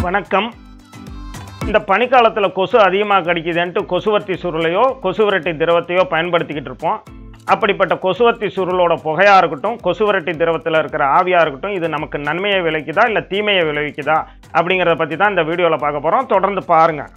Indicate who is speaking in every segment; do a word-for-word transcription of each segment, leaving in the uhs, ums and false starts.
Speaker 1: வணக்கம். இந்த பனிக்காலத்தில் கொசு அதிகமாக கடிக்குதுன்ட்டு கொசுவர்த்தி சுருளையோ கொசுவிரட்டி திரவத்தையோ பயன்படுத்திக்கிட்டு இருப்போம். அப்படிப்பட்ட கொசுவர்த்தி சுருளோட புகையாக இருக்கட்டும், கொசுவிரட்டி திரவத்தில் இருக்கிற ஆவியாக இருக்கட்டும், இது நமக்கு நன்மையை விளைவிக்குதா இல்லை தீமையை விளைவிக்குதா அப்படிங்கிறத பற்றி தான் இந்த வீடியோவில் பார்க்க போகிறோம். தொடர்ந்து பாருங்கள்.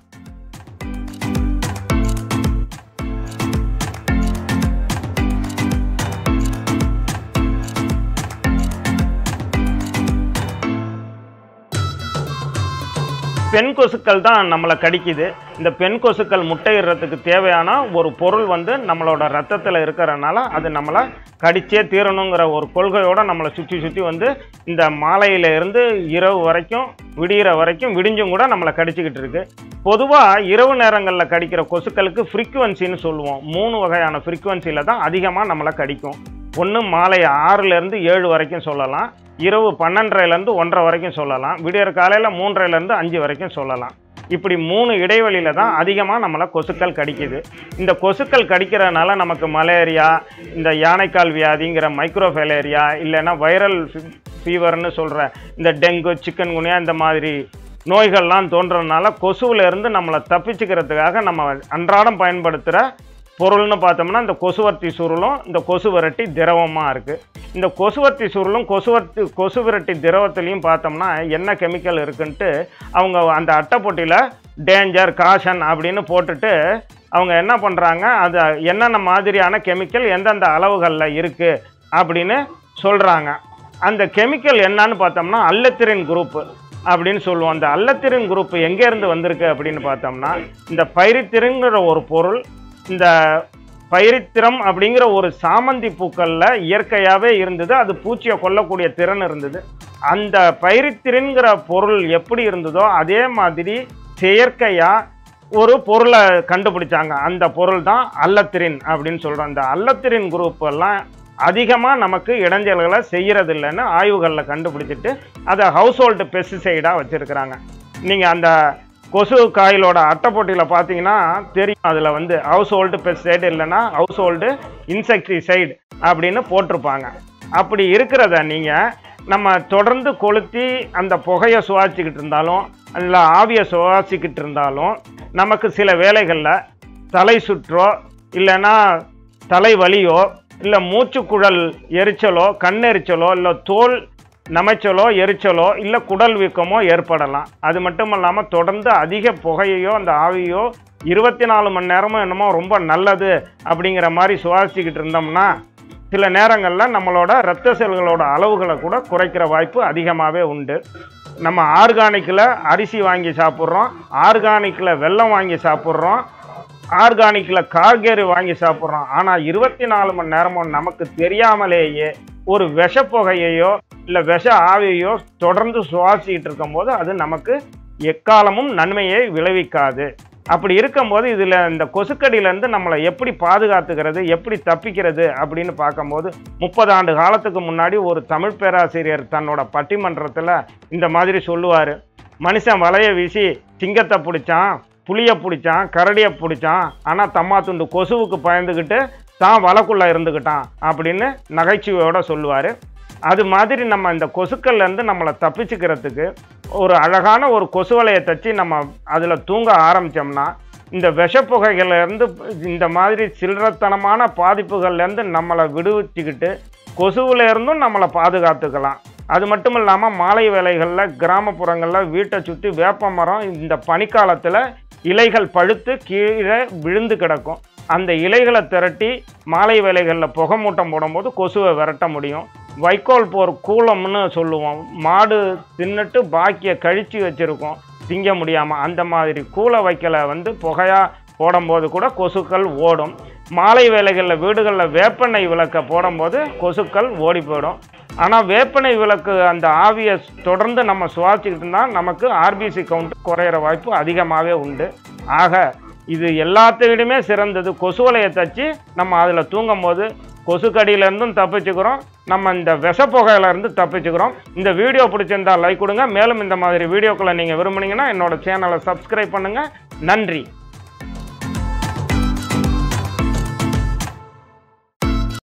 Speaker 1: பெண் கொசுக்கள் தான் நம்மளை கடிக்குது. இந்த பெண் கொசுக்கள் முட்டையிடுறதுக்கு தேவையான ஒரு பொருள் வந்து நம்மளோட ரத்தத்தில் இருக்கிறனால அது நம்மளை கடிச்சே தீரணுங்கிற ஒரு கொள்கையோடு நம்மளை சுற்றி சுற்றி வந்து இந்த மாலையில இருந்து இரவு வரைக்கும் விடிகிற வரைக்கும் விடிஞ்சும் கூட நம்மளை கடிச்சிக்கிட்டு இருக்கு. பொதுவாக இரவு நேரங்களில் கடிக்கிற கொசுக்களுக்கு ஃப்ரீக்குவன்சின்னு சொல்லுவோம். மூணு வகையான ஃப்ரீக்குவன்சியில் தான் அதிகமாக நம்மளை கடிக்கும். ஒன்று மாலை ஆறுலேருந்து ஏழு வரைக்கும் சொல்லலாம், இரவு பன்னெண்டரைலேருந்து ஒன்றரை வரைக்கும் சொல்லலாம், விடியற் காலையில் மூன்றரைலேருந்து அஞ்சு வரைக்கும் சொல்லலாம். இப்படி மூணு இடைவெளியில் தான் அதிகமாக நம்மளை கொசுக்கள் கடிக்குது. இந்த கொசுக்கள் கடிக்கிறதுனால நமக்கு மலேரியா, இந்த யானைக்கால் வியாதிங்கிற மைக்ரோஃபேலேரியா, இல்லைன்னா வைரல் ஃபீவர்னு சொல்கிற இந்த டெங்கு, சிக்கன் குனியா இந்த மாதிரி நோய்கள்லாம் தோன்றதுனால கொசுவிலேருந்து நம்மளை தப்பிச்சுக்கிறதுக்காக நம்ம அன்றாடம் பயன்படுத்துகிற பொருள்னு பார்த்தோம்னா இந்த கொசுவர்த்தி சுருளும் இந்த கொசு விரட்டி திரவமாக இருக்குது. இந்த கொசுவர்த்தி சுருளும் கொசுவர்த்தி கொசு விரட்டி திரவத்துலேயும் பார்த்தோம்னா என்ன கெமிக்கல் இருக்குன்ட்டு அவங்க அந்த அட்டைப்பொட்டியில் டேஞ்சர், காஷன் அப்படின்னு போட்டுட்டு அவங்க என்ன பண்ணுறாங்க, அது என்னென்ன மாதிரியான கெமிக்கல் எந்தெந்த அளவுகளில் இருக்குது அப்படின்னு சொல்கிறாங்க. அந்த கெமிக்கல் என்னன்னு பார்த்தோம்னா அல்லத்திரின் குரூப்பு அப்படின்னு சொல்லுவோம். அந்த அல்லத்திரின் குரூப்பு எங்கேருந்து வந்திருக்கு அப்படின்னு பார்த்தோம்னா இந்த பைரித்திரிங்கிற ஒரு பொருள், இந்த பைரித்திரம் அப்படிங்கிற ஒரு சாமந்தி பூக்களில் இயற்கையாகவே இருந்தது. அது பூச்சியை கொல்லக்கூடிய திறன் இருந்தது. அந்த பைரித்திரின்கிற பொருள் எப்படி இருந்ததோ அதே மாதிரி செயற்கையாக ஒரு பொருளை கண்டுபிடிச்சாங்க. அந்த பொருள் தான் அல்லத்திரின் அப்படின்னு சொல்கிறோம். அந்த அல்லத்திரின் குரூப் எல்லாம் அதிகமாக நமக்கு இடைஞ்சல்களை செய்கிறதில்லைன்னு ஆய்வுகளில் கண்டுபிடிச்சிட்டு அதை ஹவுஸ் ஹோல்டு பெஸ்டிசைடாக வச்சுருக்கிறாங்க. நீங்கள் அந்த கொசு காயிலோட அட்டைப்பொட்டியில் பார்த்தீங்கன்னா தெரியும், அதில் வந்து ஹவுஸ் ஹோல்டு பெஸ்டிசைடு இல்லைன்னா ஹவுஸ் ஹோல்டு இன்செக்டிசைடு அப்படின்னு போட்டிருப்பாங்க. அப்படி இருக்கிறத நீங்கள் நம்ம தொடர்ந்து கொளுத்தி அந்த புகையை சுவாசிக்கிட்டு இருந்தாலும் இல்லை ஆவியை சுவாசிக்கிட்டு இருந்தாலும் நமக்கு சில வேளைகளில் தலை சுற்றோ இல்லைன்னா தலைவலியோ இல்லை மூச்சுக்குழல் எரிச்சலோ கண்ணெரிச்சலோ இல்லை தோல் நமைச்சலோ எரிச்சலோ இல்லை குடல் வீக்கமோ ஏற்படலாம். அது மட்டும் இல்லாமல் தொடர்ந்து அதிக புகையோ அந்த ஆவியோ இருபத்தி நாலு மணி நேரமும் என்னமோ ரொம்ப நல்லது அப்படிங்கிற மாதிரி சுவாசிக்கிட்டு இருந்தோம்னா சில நேரங்களில் நம்மளோட இரத்த செல்களோட அளவுகளை கூட குறைக்கிற வாய்ப்பு அதிகமாகவே உண்டு. நம்ம ஆர்கானிக்கில் அரிசி வாங்கி சாப்பிட்றோம், ஆர்கானிக்கில் வெல்லம் வாங்கி சாப்பிட்றோம், ஆர்கானிக்கில் காய்கறி வாங்கி சாப்பிட்றோம். ஆனால் இருபத்தி நாலு மணி நேரமும் நமக்கு தெரியாமலேயே ஒரு விஷ புகையையோ இல்லை விஷ ஆவியையோ தொடர்ந்து சுவாசிக்கிட்டு இருக்கும்போது அது நமக்கு எக்காலமும் நன்மையை விளைவிக்காது. அப்படி இருக்கும்போது இதில் இந்த கொசுக்கடியிலேருந்து நம்மளை எப்படி பாதுகாத்துக்கிறது, எப்படி தப்பிக்கிறது அப்படின்னு பார்க்கும்போது முப்பது ஆண்டு காலத்துக்கு முன்னாடி ஒரு தமிழ் பேராசிரியர் தன்னோட பட்டிமன்றத்தில் இந்த மாதிரி சொல்லுவார். மனுஷன் வலையை வீசி சிங்கத்தை பிடிச்சான், புளியை பிடிச்சான், கரடியை பிடிச்சான், ஆனால் தம்மா துண்டு கொசுவுக்கு பயந்துக்கிட்டு தான் வலைக்குள்ளே இருந்துக்கிட்டான் அப்படின்னு நகைச்சுவையோடு சொல்லுவார். அது மாதிரி நம்ம இந்த கொசுக்கள்லேருந்து நம்மளை தப்பிச்சுக்கிறதுக்கு ஒரு அழகான ஒரு கொசு வலையை தச்சு நம்ம அதில் தூங்க ஆரம்பித்தோம்னா இந்த விஷப்புகைகள்லேருந்து இந்த மாதிரி சில்லறத்தனமான பாதிப்புகள்லேருந்து நம்மளை விடுவிச்சுக்கிட்டு கொசுவிலேருந்தும் நம்மளை பாதுகாத்துக்கலாம். அது மட்டும் இல்லாமல் மாலை வேளைகளில் கிராமப்புறங்களில் வீட்டை சுற்றி வேப்ப மரம் இந்த பனிக்காலத்தில் இலைகள் பழுத்து கீழே விழுந்து கிடக்கும். அந்த இலைகளை திரட்டி மாலை வேளைகளில் புகை மூட்டம் போடும்போது கொசுவை விரட்ட முடியும். வைக்கோல் போர் கூலம்னு சொல்லுவோம். மாடு தின்னுட்டு பாக்கியை கழித்து வச்சுருக்கோம் திங்க முடியாமல், அந்த மாதிரி கூலை வைக்கலை வந்து புகையாக போடும்போது கூட கொசுக்கள் ஓடும். மாலை வேளைகளில் வீடுகளில் வேப்பெண்ணெய் விளக்கை போடும்போது கொசுக்கள் ஓடி போயிடும். ஆனால் வேப்பெண்ணெய் விளக்கு அந்த ஆவியை தொடர்ந்து நம்ம சுவாசிக்கிட்டு இருந்தால் நமக்கு ஆர்பிசி கவுண்ட் குறையிற வாய்ப்பு அதிகமாகவே உண்டு. ஆக இது எல்லாத்தையுமே சிறந்தது கொசுவலையை தச்சு நம்ம அதில் தூங்கும் போது கொசுக்கடியிலேருந்தும் தப்பிச்சுக்கிறோம், நம்ம இந்த விஷப்புகையிலேருந்து தப்பிச்சுக்கிறோம். இந்த வீடியோ பிடிச்சிருந்தால் லைக் கொடுங்க. மேலும் இந்த மாதிரி வீடியோக்களை நீங்கள் விரும்புனீங்கன்னா என்னோட சேனலை சப்ஸ்கிரைப் பண்ணுங்கள். நன்றி.